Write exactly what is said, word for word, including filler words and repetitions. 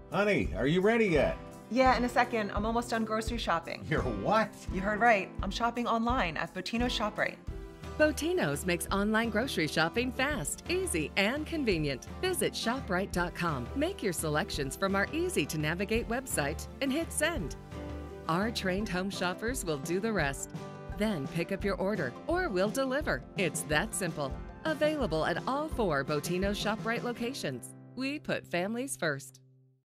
Honey, are you ready yet? Yeah, in a second. I'm almost done grocery shopping. You're what? You heard right. I'm shopping online at Bottino ShopRite. Bottino's makes online grocery shopping fast, easy, and convenient. Visit shop rite dot com, make your selections from our easy-to-navigate website, and hit send. Our trained home shoppers will do the rest. Then pick up your order, or we'll deliver. It's that simple. Available at all four Bottino ShopRite locations. We put families first.